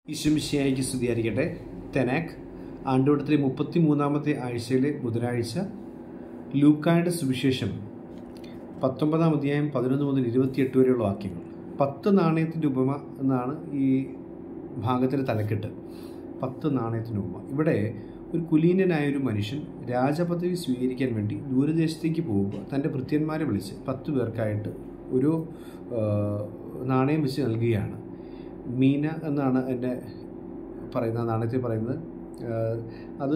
ഈശ്വമിശിയായിക്ക് സ്തുതിയായിരിക്കട്ടെ. തെനാക്ക് ആണ്ടുവട്ടത്തിലെ 33-ാമത്തെ ആഴ്ചയിലെ ബുധനാഴ്ച. ലൂക്കായുടെ സുവിശേഷം 19-ാം അധ്യായം 11 മുതൽ 28 വരെയുള്ള വാക്യങ്ങൾ. 10 നാണയത്തിൻ്റെ ഉപമ എന്നാണ് ഈ ഭാഗത്തിൻ്റെ തലക്കെട്ട്. 10 നാണയത്തിൻ്റെ ഉപമ. ഇവിടെ ഒരു കുലീനനായൊരു മനുഷ്യൻ രാജപദവി സ്വീകരിക്കാൻ വേണ്ടി ദൂരദേശത്തേക്ക് പോകുമ്പോൾ തൻ്റെ ഭൃത്യന്മാരെ വിളിച്ച് 10 പേർക്കായിട്ട് ഒരു നാണയം വെച്ച് നൽകുകയാണ്. മീന എന്നാണ് എൻ്റെ നാണയത്തിൽ പറയുന്നത്. അത്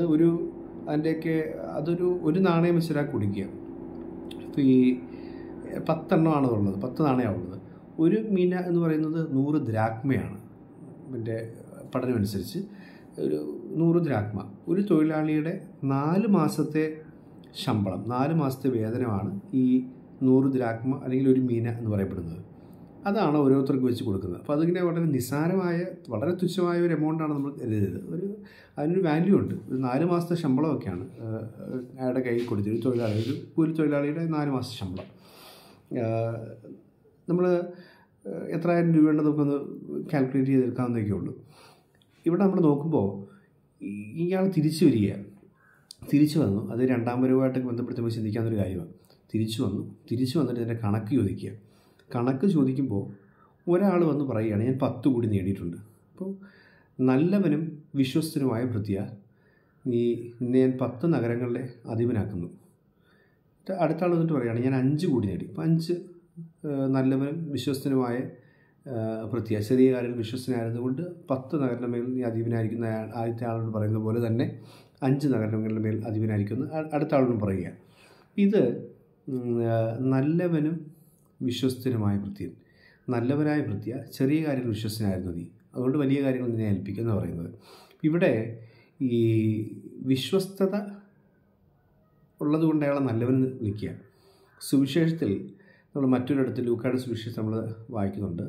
ഒരു നാണയം വെച്ച് ഒരാൾ കുടിക്കുക. ഇപ്പോൾ ഈ 10 എണ്ണമാണ് ഉള്ളത്, 10 നാണയമുള്ളത്. ഒരു മീന എന്ന് പറയുന്നത് 100 ദ്രാക്മയാണ്. എൻ്റെ പഠനമനുസരിച്ച് ഒരു 100 ദ്രാക്മ ഒരു തൊഴിലാളിയുടെ 4 മാസത്തെ ശമ്പളം, 4 മാസത്തെ വേതനമാണ് ഈ 100 ദ്രാക്മ അല്ലെങ്കിൽ ഒരു മീന എന്ന് പറയപ്പെടുന്നത്. അതാണ് ഓരോരുത്തർക്ക് വെച്ച് കൊടുക്കുന്നത്. അപ്പോൾ അതിങ്ങനെ വളരെ നിസ്സാരമായ, വളരെ തുച്ഛമായ ഒരു എമൗണ്ടാണ് നമ്മൾ കരുതരുത്. അതിനൊരു വാല്യൂ ഉണ്ട്. ഒരു 4 മാസത്തെ ശമ്പളമൊക്കെയാണ് അയാളുടെ കയ്യിൽ കൊടുത്തത്. ഒരു കൂലി തൊഴിലാളിയുടെ 4 മാസത്തെ ശമ്പളം. നമ്മൾ എത്രായിരം രൂപയുണ്ട് നമുക്കൊന്ന് കാൽക്കുലേറ്റ് ചെയ്തെടുക്കാവുന്നതൊക്കെ ഉള്ളൂ. ഇവിടെ നമ്മൾ നോക്കുമ്പോൾ ഇയാൾ തിരിച്ചു വന്നു. അത് രണ്ടാം വരവുമായിട്ട് ബന്ധപ്പെടുത്തുമ്പോൾ ചിന്തിക്കാവുന്നൊരു കാര്യമാണ്. തിരിച്ചു വന്നിട്ട് ഇതിൻ്റെ കണക്ക് ചോദിക്കുക. കണക്ക് ചോദിക്കുമ്പോൾ ഒരാൾ വന്ന് പറയുകയാണ്, ഞാൻ 10 കൂടി നേടിയിട്ടുണ്ട്. അപ്പോൾ നല്ലവനും വിശ്വസ്തനുമായ ഭൃത്യ, നിന്നെ ഞാൻ 10 നഗരങ്ങളിലെ അധിപനാക്കുന്നു. അടുത്ത ആൾ വന്നിട്ട് പറയുകയാണ്, ഞാൻ 5 കൂടി നേടി. അപ്പോൾ 5 നല്ലവനും വിശ്വസ്തനുമായ ഭൃത്യ, ചെറിയ കാര്യത്തിൽ വിശ്വസ്തനായിരുന്നുകൊണ്ട് 10 നഗരങ്ങളുടെ മേൽ നീ അധിപനായിരിക്കുന്ന ആദ്യത്തെ ആളോട് പറയുന്ന പോലെ തന്നെ 5 നഗരങ്ങളുടെ മേൽ അധിപനായിരിക്കുന്നു അടുത്ത ആളോടും പറയുക. ഇത് നല്ലവനും വിശ്വസ്തനുമായ ഭൃത്യൻ, നല്ലവനായ ഭൃത്യ, ചെറിയ കാര്യങ്ങൾ വിശ്വസ്തനായിരുന്നു നീ, അതുകൊണ്ട് വലിയ കാര്യങ്ങൾ നിന്നെ ഏൽപ്പിക്കുക എന്ന് പറയുന്നത്. ഇവിടെ ഈ വിശ്വസ്തത ഉള്ളതുകൊണ്ട് അയാളെ നല്ലവനെന്ന് വിളിക്കുക. സുവിശേഷത്തിൽ നമ്മൾ മറ്റൊരിടത്ത് ലൂക്കായുടെ സുവിശേഷം നമ്മൾ വായിക്കുന്നുണ്ട്.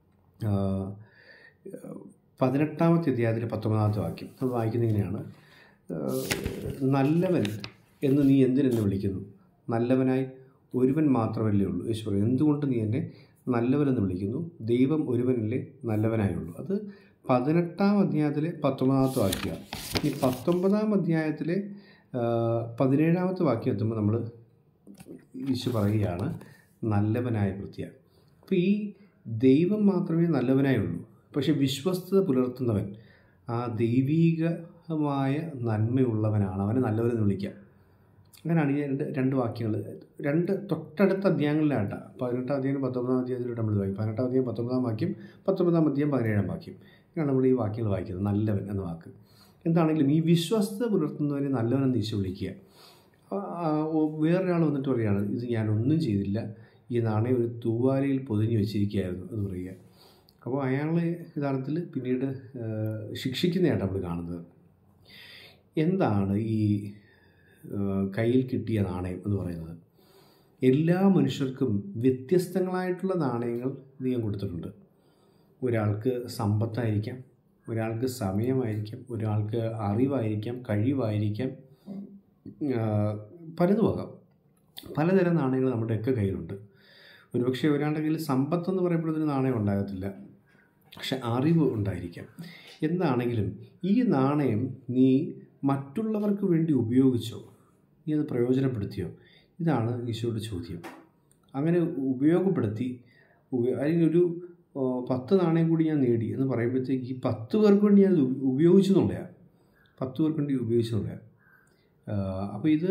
18-ാമത്തെ അധ്യായത്തിലെ 19-ാമത്തെ വാക്യം നമ്മൾ വായിക്കുന്നത് ഇങ്ങനെയാണ്, നല്ലവൻ എന്ന് നീ എന്തിനെന്നെ വിളിക്കുന്നു? നല്ലവനായി ഒരുവൻ മാത്രമല്ലേ ഉള്ളൂ. യേശു പറയും, എന്തുകൊണ്ട് നീ എന്നെ നല്ലവനെന്ന് വിളിക്കുന്നു? ദൈവം ഒരുവനല്ലേ നല്ലവനായുള്ളൂ. അത് 18-ാം അധ്യായത്തിലെ 19-ാമത്തെ വാക്യമാണ്. ഈ 19-ാം അധ്യായത്തിലെ 17-ാമത്തെ വാക്യം എത്തുമ്പോൾ നമ്മൾ യേശു പറയുകയാണ് നല്ലവനായ ഭൃത്യ. അപ്പോൾ ഈ ദൈവം മാത്രമേ നല്ലവനായുള്ളൂ. പക്ഷേ വിശ്വസ്തത പുലർത്തുന്നവൻ ആ ദൈവീകമായ നന്മയുള്ളവനാണ്, അവനെ നല്ലവനെന്ന് വിളിക്കുക. അങ്ങനെയാണ് ഈ രണ്ട് വാക്യങ്ങൾ, 2 തൊട്ടടുത്ത അധ്യായങ്ങളിലായിട്ടാണ്. 18-ാം അധ്യായം 19-ാം അധ്യായത്തിലൂടെ നമ്മൾ വായിക്കും. 18-ാം അധ്യായം 19-ാം വാക്യം, 19-ാം അധ്യായം 17-ാം വാക്യം. ഇങ്ങനെയാണ് നമ്മൾ ഈ വാക്യങ്ങൾ വായിക്കുന്നത്. നല്ലവൻ എന്ന വാക്ക് എന്താണെങ്കിലും ഈ വിശ്വസ്തത പുലർത്തുന്നവനെ നല്ലവനെന്ന് ഈശോ വിളിക്കുക. വേറൊരാൾ വന്നിട്ട് പറയുകയാണ്, ഇത് ഞാനൊന്നും ചെയ്തില്ല, ഈ നാണയം ഒരു തൂവാലയിൽ പൊതിഞ്ഞ് വെച്ചിരിക്കുകയായിരുന്നു എന്ന് പറയുക. അപ്പോൾ അയാൾ യഥാർത്ഥത്തിൽ പിന്നീട് ശിക്ഷിക്കുന്നതായിട്ട് നമ്മൾ കാണുന്നത്. എന്താണ് ഈ കയ്യിൽ കിട്ടിയ നാണയം എന്ന് പറയുന്നത്? എല്ലാ മനുഷ്യർക്കും വ്യത്യസ്തങ്ങളായിട്ടുള്ള നാണയങ്ങൾ ദൈവം കൊടുത്തിട്ടുണ്ട്. ഒരാൾക്ക് സമ്പത്തായിരിക്കാം, ഒരാൾക്ക് സമയമായിരിക്കാം, ഒരാൾക്ക് അറിവായിരിക്കാം, കഴിവായിരിക്കാം, പലതുമാകാം. പലതരം നാണയങ്ങൾ നമ്മുടെയൊക്കെ കയ്യിലുണ്ട്. ഒരുപക്ഷെ ഒരാളുടെ കയ്യിൽ സമ്പത്തെന്ന് പറയപ്പെടുന്നൊരു നാണയം ഉണ്ടാകത്തില്ല, പക്ഷെ അറിവ് ഉണ്ടായിരിക്കാം. എന്താണെങ്കിലും ഈ നാണയം നീ മറ്റുള്ളവർക്ക് വേണ്ടി ഉപയോഗിച്ചോ? നീ അത് പ്രയോജനപ്പെടുത്തിയോ? ഇതാണ് ഈശോയുടെ ചോദ്യം. അങ്ങനെ ഉപയോഗപ്പെടുത്തി അതിനൊരു 10 നാണയം കൂടി ഞാൻ നേടി എന്ന് പറയുമ്പോഴത്തേക്ക് ഈ 10 പേർക്ക് വേണ്ടി ഞാൻ ഉപയോഗിച്ചു എന്നുള്ളതാണ്. 10 പേർക്ക് വേണ്ടി ഉപയോഗിച്ചു എന്നുള്ളതാണ്. അപ്പോൾ ഇത്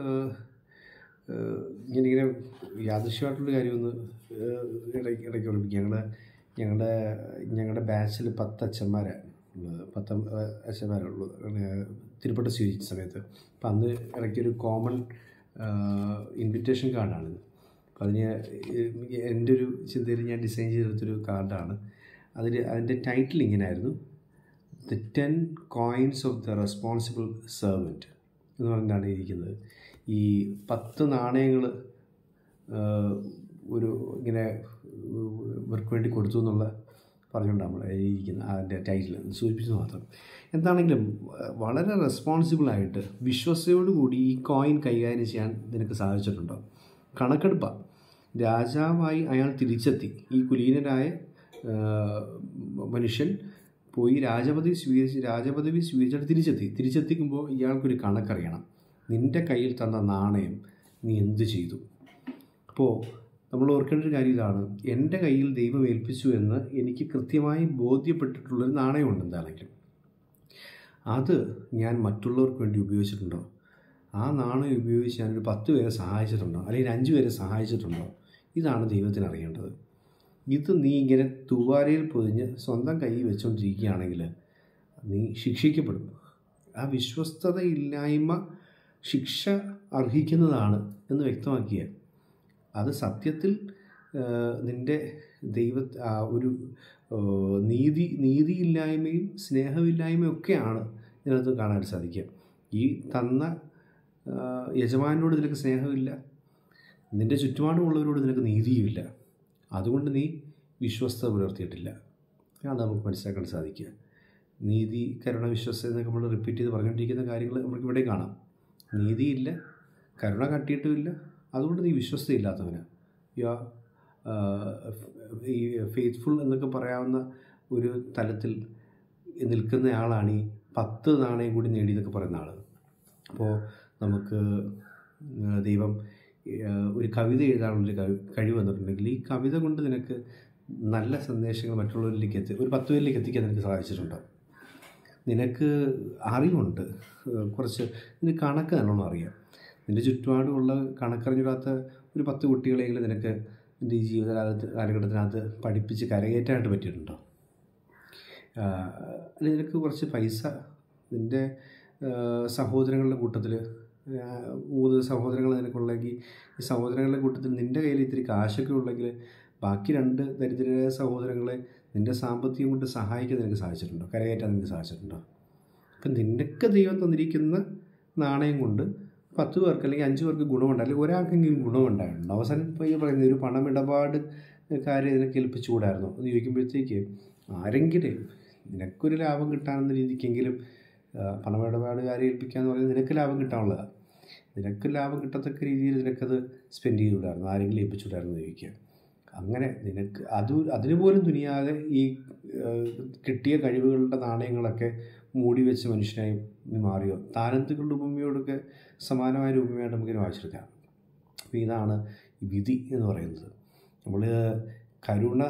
ഞാനിങ്ങനെ യാദൃശ്യമായിട്ടുള്ള കാര്യമൊന്ന് ഇടയ്ക്ക് ഓർമ്മിക്കുക. ഞങ്ങളുടെ ബാച്ചിൽ 10 അച്ഛന്മാരാണ് ഉള്ളത്, 10 അച്ഛന്മാരുള്ളത് തിരുപ്പട്ട സ്വീകരിച്ച സമയത്ത്. അപ്പം അന്ന് ഇടയ്ക്കൊരു കോമൺ ഇൻവിറ്റേഷൻ കാർഡാണിത്. അപ്പം അതിന് എൻ്റെ ഒരു ചിന്തയിൽ ഞാൻ ഡിസൈൻ ചെയ്തെടുത്തൊരു കാർഡാണ്. അതിൻ്റെ ടൈറ്റിൽ ഇങ്ങനെയായിരുന്നു, the 10 coins of the responsible servant എന്ന് പറഞ്ഞാണ് ഇരിക്കുന്നത്. ഈ 10 നാണയങ്ങൾ ഇങ്ങനെ ഇവർക്ക് വേണ്ടി കൊടുത്തു എന്നുള്ള പറഞ്ഞുകൊണ്ട് നമ്മൾ ഇരിക്കുന്ന അതിൻ്റെ ടൈറ്റിൽ സൂചിപ്പിച്ചത് മാത്രം. എന്താണെങ്കിലും വളരെ റെസ്പോൺസിബിളായിട്ട് വിശ്വസയോടുകൂടി ഈ കോയിൻ കൈകാര്യം ചെയ്യാൻ നിനക്ക് സാധിച്ചിട്ടുണ്ടോ? കണക്കെടുപ്പാണ്. രാജാവായി അയാൾ തിരിച്ചെത്തി. ഈ കുലീനനായ മനുഷ്യൻ പോയി രാജപദവി സ്വീകരിച്ചിട്ട് തിരിച്ചെത്തിക്കുമ്പോൾ ഇയാൾക്കൊരു കണക്കറിയണം. നിൻ്റെ കയ്യിൽ തന്ന നാണയം നീ എന്ത് ചെയ്തു? അപ്പോൾ നമ്മൾ ഓർക്കേണ്ട ഒരു കാര്യം ഇതാണ്, എൻ്റെ കയ്യിൽ ദൈവം ഏൽപ്പിച്ചു എന്ന് എനിക്ക് കൃത്യമായി ബോധ്യപ്പെട്ടിട്ടുള്ളൊരു നാണയമുണ്ട്. എന്താണെങ്കിലും അത് ഞാൻ മറ്റുള്ളവർക്ക് വേണ്ടി ഉപയോഗിച്ചിട്ടുണ്ടോ? ആ നാണയം ഉപയോഗിച്ച് ഞാനൊരു 10 പേരെ സഹായിച്ചിട്ടുണ്ടോ, അല്ലെങ്കിൽ 5 പേരെ സഹായിച്ചിട്ടുണ്ടോ? ഇതാണ് ദൈവത്തിന് അറിയേണ്ടത്. ഇത് നീ ഇങ്ങനെ തൂവാലയിൽ പൊതിഞ്ഞ് സ്വന്തം കയ്യിൽ വെച്ചുകൊണ്ടിരിക്കുകയാണെങ്കിൽ നീ ശിക്ഷിക്കപ്പെടും. ആ വിശ്വസ്തതയില്ലായ്മ ശിക്ഷ അർഹിക്കുന്നതാണ് എന്ന് വ്യക്തമാക്കിയ അത് സത്യത്തിൽ നിൻ്റെ ഒരു നീതിയില്ലായ്മയും സ്നേഹമില്ലായ്മയും ഒക്കെയാണ് ഇതിനകത്ത് കാണാൻ സാധിക്കുക. ഈ തന്ന യജമാനോട് നിനക്ക് സ്നേഹമില്ല, നിൻ്റെ ചുറ്റുപാടുമുള്ളവരോട് നിനക്ക് നീതിയുമില്ല, അതുകൊണ്ട് നീ വിശ്വസ്തത പുലർത്തിയിട്ടില്ല. അതാണ് നമുക്ക് മനസ്സിലാക്കാൻ സാധിക്കുക. നീതി, കരുണ, വിശ്വസ്തത എന്നൊക്കെ നമ്മൾ റിപ്പീറ്റ് ചെയ്ത് പറഞ്ഞുകൊണ്ടിരിക്കുന്ന കാര്യങ്ങൾ നമുക്ക് ഇവിടെ കാണാം. നീതിയില്ല, കരുണ കാട്ടിയിട്ടുമില്ല, അതുകൊണ്ട് നീ വിശ്വസ്തയില്ലാത്തവന്. ഈ ഫെയ്ത്ത്ഫുൾ എന്നൊക്കെ പറയാവുന്ന ഒരു തലത്തിൽ നിൽക്കുന്നയാളാണ് ഈ 10 നാണയം കൂടി നേടി എന്നൊക്കെ പറയുന്ന ആൾ. അപ്പോൾ നമുക്ക് ദൈവം ഒരു കവിത എഴുതാനുള്ളൊരു കഴിവ് വന്നിട്ടുണ്ടെങ്കിൽ ഈ കവിത കൊണ്ട് നിനക്ക് നല്ല സന്ദേശങ്ങൾ മറ്റുള്ളവരിലേക്ക് ഒരു 10 പേരിലേക്ക് എത്തിക്കാൻ നിനക്ക് സാധിച്ചിട്ടുണ്ടോ? നിനക്ക് അറിവുണ്ട്, കുറച്ച് നിനക്ക് കണക്ക് നല്ലോണം അറിയാം. നിൻ്റെ ചുറ്റുപാടുമുള്ള കണക്കറിഞ്ഞിടാത്ത ഒരു 10 കുട്ടികളെങ്കിലും നിനക്ക് നിൻ്റെ ഈ ജീവിത കാലഘട്ടത്തിനകത്ത് പഠിപ്പിച്ച് കരകയറ്റാനായിട്ട് പറ്റിയിട്ടുണ്ടോ? അല്ലെങ്കിൽ നിനക്ക് കുറച്ച് പൈസ നിൻ്റെ സഹോദരങ്ങളുടെ കൂട്ടത്തിൽ 3 സഹോദരങ്ങൾ നിനക്കുള്ളെങ്കിൽ ഈ സഹോദരങ്ങളുടെ കൂട്ടത്തിൽ നിൻ്റെ കയ്യിൽ ഇത്തിരി കാശൊക്കെ ഉള്ളെങ്കിൽ ബാക്കി 2 ദരിദ്രരായ സഹോദരങ്ങളെ നിൻ്റെ സാമ്പത്തികം കൊണ്ട് സഹായിക്കാൻ നിനക്ക് സാധിച്ചിട്ടുണ്ടോ? കരകയറ്റാൻ നിനക്ക് സാധിച്ചിട്ടുണ്ടോ? അപ്പം നിനക്ക് ദൈവം തന്നിരിക്കുന്ന നാണയം കൊണ്ട് 10 പേർക്ക് അല്ലെങ്കിൽ 5 പേർക്ക് ഗുണമുണ്ട്, അല്ലെങ്കിൽ ഒരാൾക്കെങ്കിലും ഗുണമുണ്ടായിട്ടുണ്ട്. അവസാനം ഇപ്പോൾ ഈ പറയുന്ന ഒരു പണമിടപാട് കാര്യം നിനക്ക് ഏൽപ്പിച്ചുകൂടായിരുന്നോ എന്ന് ചോദിക്കുമ്പോഴത്തേക്ക് ആരെങ്കിലും നിനക്കൊരു ലാഭം കിട്ടാനെന്ന രീതിക്കെങ്കിലും പണമിടപാട് കാര്യം ഏൽപ്പിക്കുക എന്ന് പറയുന്നത് നിനക്ക് ലാഭം കിട്ടാനുള്ളതാണ്. നിനക്ക് ലാഭം കിട്ടത്തക്ക രീതിയിൽ നിനക്കത് സ്പെൻഡ് ചെയ്തുകൂടായിരുന്നു, ആരെങ്കിലും ഏൽപ്പിച്ചുകൂടായിരുന്നു ചോദിക്കുക. അങ്ങനെ നിനക്ക് അതിനുപോലും തുനിയാതെ ഈ കിട്ടിയ കഴിവുകളുടെ നാണയങ്ങളൊക്കെ മൂടി വെച്ച് മനുഷ്യനായി മാറിയോ? താലന്തുകളുടെ ഉപമയോടൊക്കെ സമാനമായ ഉപമയായിട്ട് നമുക്കിത് വായിച്ചെടുക്കാം. അപ്പോൾ ഇതാണ് വിധി എന്ന് പറയുന്നത്. നമ്മൾ കരുണ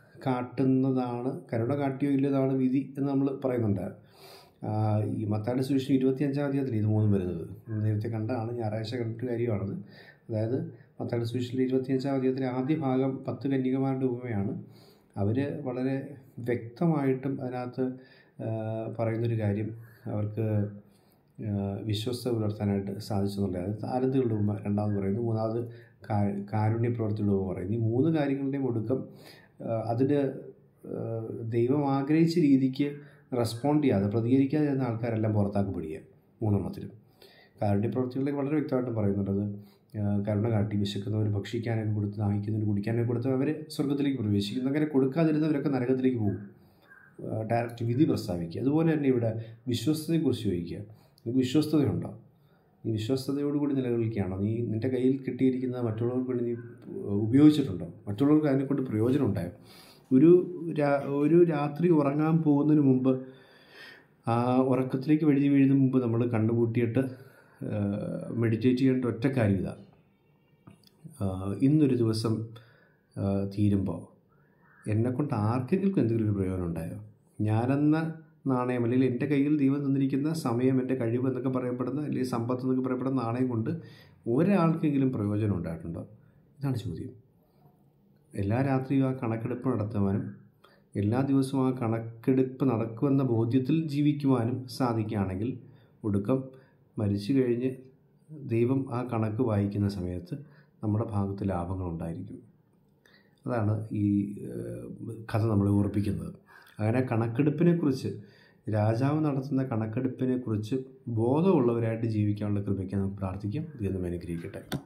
കാട്ടിയോ ഇല്ലതാണ് വിധി എന്ന് നമ്മൾ പറയുന്നുണ്ട്. ഈ മത്തായിയുടെ സുവിശേഷം 25-ാം അധ്യായത്തിൽ ഇത് 3 വരുന്നത് നേരത്തെ കണ്ടാണ്, ഞായറാഴ്ച കണ്ടിട്ട് കാര്യമാണത്. അതായത് മത്തായിയുടെ സുവിശേഷത്തിൽ 25-ാം അധ്യായത്തിലെ ആദ്യ ഭാഗം 10 കന്യകമാരുടെ ഉപമയാണ്. അവർ വളരെ വ്യക്തമായിട്ടും അതിനകത്ത് പറയുന്നൊരു കാര്യം, അവർക്ക് വിശ്വസ്ത പുലർത്താനായിട്ട് സാധിച്ചെന്നുള്ളത്. താലന്തുകളുടെ ഉപമ രണ്ടാമത് പറയുന്നു, മൂന്നാമത് കാരുണ്യ പ്രവൃത്തിയുടെ ഉപമ പറയുന്നു. ഈ 3 കാര്യങ്ങളുടെയും ഒടുക്കം അതിന് ദൈവം ആഗ്രഹിച്ച രീതിക്ക് റെസ്പോണ്ട് ചെയ്യാതെ പ്രതികരിക്കാതെ ഇരുന്ന ആൾക്കാരെല്ലാം പുറത്താക്കപ്പെടുക. 3 കാരുണ്യ പ്രവൃത്തികളിലേക്ക് വളരെ വ്യക്തമായിട്ടും പറയുന്നുള്ളത്, കരുണ കാട്ടി വിശക്കുന്നവർ ഭക്ഷിക്കാനൊക്കെ കൊടുത്ത്, ദാഹിക്കുന്നവർ കുടിക്കാനൊക്കെ കൊടുത്ത് അവർ സ്വർഗത്തിലേക്ക് പ്രവേശിക്കുന്നു. അങ്ങനെ കൊടുക്കാതിരുന്നവരൊക്കെ നരകത്തിലേക്ക് പോകും. ഡയറക്റ്റ് വിധി പ്രസ്താവിക്കുക. അതുപോലെ തന്നെ ഇവിടെ വിശ്വസ്തതയെക്കുറിച്ച് ചോദിക്കുക. നിനക്ക് വിശ്വസ്തതയുണ്ടോ? നീ വിശ്വസ്തതയോടുകൂടി നിലനിൽക്കുകയാണോ? നീ നിൻ്റെ കയ്യിൽ കിട്ടിയിരിക്കുന്നത് മറ്റുള്ളവർക്ക് വേണ്ടി നീ ഉപയോഗിച്ചിട്ടുണ്ടോ? മറ്റുള്ളവർക്ക് അതിനെക്കൊണ്ട് പ്രയോജനം ഉണ്ടായോ? ഒരു രാത്രി ഉറങ്ങാൻ പോകുന്നതിന് മുമ്പ്, ആ ഉറക്കത്തിലേക്ക് വഴുതി വീഴുന്നതിന് മുമ്പ് നമ്മൾ കണ്ടുകൂട്ടിയിട്ട് മെഡിറ്റേറ്റ് ചെയ്യേണ്ട ഒറ്റ കാര്യം ഇതാണ്, ഇന്നൊരു ദിവസം തീരുമ്പോൾ എന്നെക്കൊണ്ട് ആർക്കെങ്കിലും എന്തെങ്കിലും ഒരു പ്രയോജനം ഉണ്ടായോ? ഞാനെന്ന നാണയം, അല്ലെങ്കിൽ എൻ്റെ കയ്യിൽ ദൈവം തന്നിരിക്കുന്ന സമയം, എൻ്റെ കഴിവ് എന്നൊക്കെ പറയപ്പെടുന്ന, അല്ലെങ്കിൽ സമ്പത്ത് എന്നൊക്കെ പറയപ്പെടുന്ന നാണയം കൊണ്ട് ഒരാൾക്കെങ്കിലും പ്രയോജനം ഉണ്ടായിട്ടുണ്ടോ? ഇതാണ് ചോദ്യം. എല്ലാ രാത്രിയും ആ കണക്കെടുപ്പ് നടത്തുവാനും എല്ലാ ദിവസവും ആ കണക്കെടുപ്പ് നടക്കുമെന്ന ബോധ്യത്തിൽ ജീവിക്കുവാനും സാധിക്കുകയാണെങ്കിൽ ഒടുക്കം മരിച്ചു കഴിഞ്ഞ് ദൈവം ആ കണക്ക് വായിക്കുന്ന സമയത്ത് നമ്മുടെ ഭാഗത്ത് ലാഭങ്ങളുണ്ടായിരിക്കും. അതാണ് ഈ കഥ നമ്മളെ ഓർപ്പിക്കുന്നത്. അങ്ങനെ കണക്കെടുപ്പിനെക്കുറിച്ച്, രാജാവ് നടത്തുന്ന കണക്കെടുപ്പിനെക്കുറിച്ച് ബോധമുള്ളവരായിട്ട് ജീവിക്കാനുള്ള കൃപയ്ക്ക് നമുക്ക് പ്രാർത്ഥിക്കാം. ദൈവം അനുഗ്രഹിക്കട്ടെ.